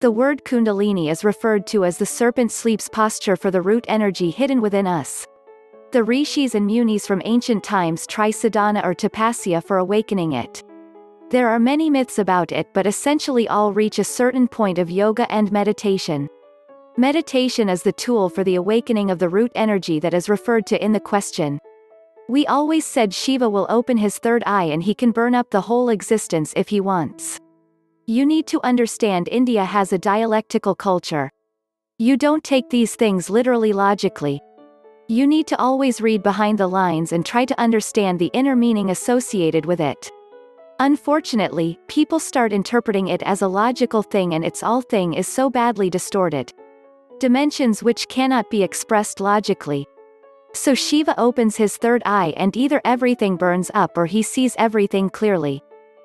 The word kundalini is referred to as the serpent sleep's posture for the root energy hidden within us. The rishis and munis from ancient times try sadhana or tapasya for awakening it. There are many myths about it, but essentially all reach a certain point of yoga and meditation. Meditation is the tool for the awakening of the root energy that is referred to in the question. We always said Shiva will open his third eye and he can burn up the whole existence if he wants. You need to understand India has a dialectical culture. You don't take these things literally logically. You need to always read behind the lines and try to understand the inner meaning associated with it. Unfortunately, people start interpreting it as a logical thing and its all thing is so badly distorted. Dimensions which cannot be expressed logically. So Shiva opens his third eye and either everything burns up or he sees everything clearly.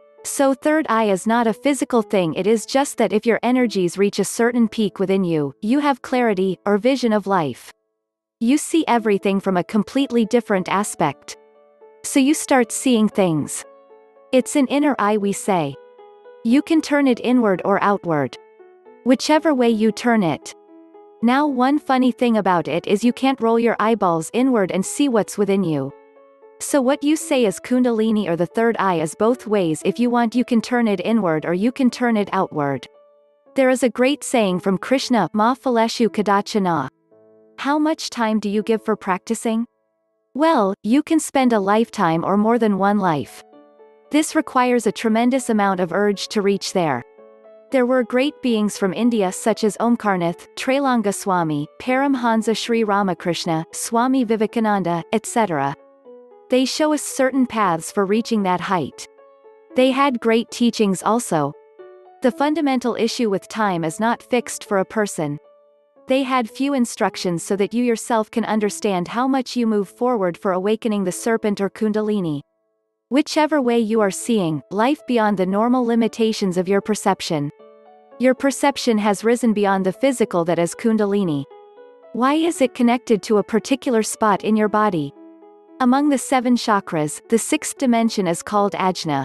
So third eye is not a physical thing, it is just that if your energies reach a certain peak within you, you have clarity, or vision of life. You see everything from a completely different aspect. So you start seeing things. It's an inner eye, we say. You can turn it inward or outward. Whichever way you turn it. Now one funny thing about it is you can't roll your eyeballs inward and see what's within you. So what you say is kundalini or the third eye is both ways. If you want, you can turn it inward or you can turn it outward. There is a great saying from Krishna, ma phaleshu kadachana. How much time do you give for practicing? Well, you can spend a lifetime or more than one life. This requires a tremendous amount of urge to reach there. There were great beings from India such as Omkarnath, Trailanga Swami, Paramhansa Sri Ramakrishna, Swami Vivekananda, etc. They show us certain paths for reaching that height. They had great teachings also. The fundamental issue with time is not fixed for a person. They had few instructions so that you yourself can understand how much you move forward for awakening the serpent or kundalini. Whichever way you are seeing life beyond the normal limitations of your perception. Your perception has risen beyond the physical, that is kundalini. Why is it connected to a particular spot in your body? Among the 7 chakras, the 6th dimension is called ajna.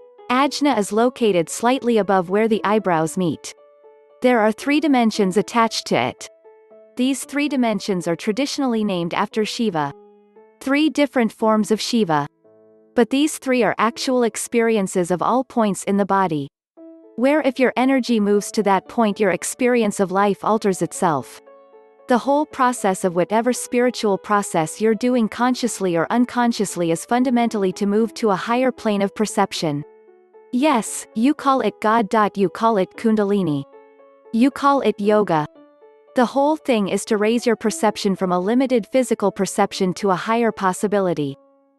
Ajna is located slightly above where the eyebrows meet. There are 3 dimensions attached to it. These 3 dimensions are traditionally named after Shiva. 3 different forms of Shiva. But these 3 are actual experiences of all points in the body. Where if your energy moves to that point, your experience of life alters itself. The whole process of whatever spiritual process you're doing consciously or unconsciously is fundamentally to move to a higher plane of perception. Yes, you call it God. You call it kundalini. You call it yoga. The whole thing is to raise your perception from a limited physical perception to a higher possibility.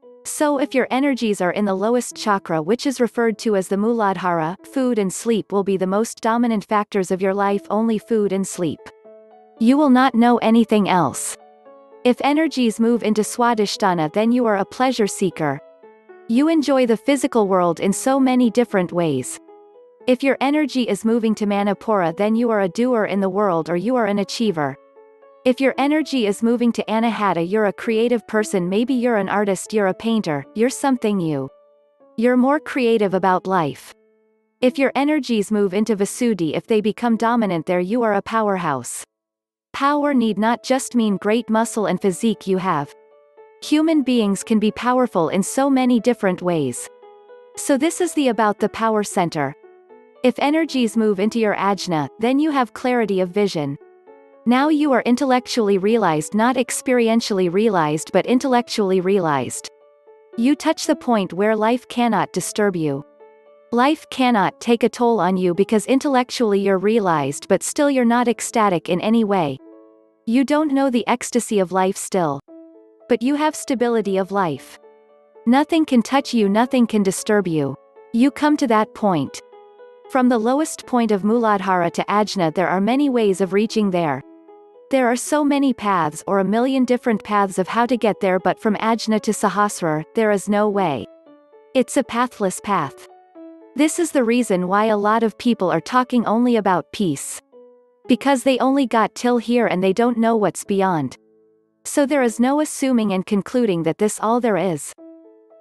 So if your energies are in the lowest chakra, which is referred to as the Muladhara, food and sleep will be the most dominant factors of your life, only food and sleep. You will not know anything else. If energies move into Swadhisthana, then you are a pleasure seeker. You enjoy the physical world in so many different ways. If your energy is moving to Manipura, then you are a doer in the world or you are an achiever. If your energy is moving to Anahata, you're a creative person, maybe you're an artist, you're a painter, you're something new. You're more creative about life. If your energies move into Visuddhi, if they become dominant there, you are a powerhouse. Power need not just mean great muscle and physique you have. Human beings can be powerful in so many different ways. So this is about the power center. If energies move into your ajna, then you have clarity of vision. Now you are intellectually realized, not experientially realized but intellectually realized. You touch the point where life cannot disturb you. Life cannot take a toll on you because intellectually you're realized, but still you're not ecstatic in any way. You don't know the ecstasy of life still. But you have stability of life. Nothing can touch you, nothing can disturb you. You come to that point. From the lowest point of Muladhara to Ajna, there are many ways of reaching there. There are so many paths, or a million different paths of how to get there, but from Ajna to Sahasrar, there is no way. It's a pathless path. This is the reason why a lot of people are talking only about peace. Because they only got till here and they don't know what's beyond. So there is no assuming and concluding that this all there is.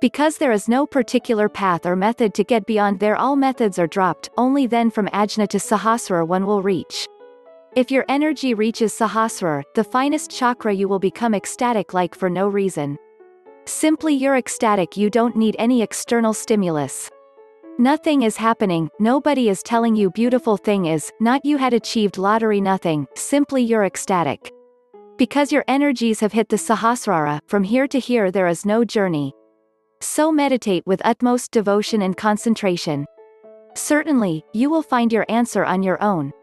Because there is no particular path or method to get beyond there, all methods are dropped, only then from Ajna to Sahasrara one will reach. If your energy reaches Sahasrara, the finest chakra, you will become ecstatic like for no reason. Simply you're ecstatic, you don't need any external stimulus. Nothing is happening, nobody is telling you beautiful thing is, not you had achieved lottery, nothing, simply you're ecstatic. Because your energies have hit the Sahasrara, from here to here there is no journey. So meditate with utmost devotion and concentration. Certainly, you will find your answer on your own.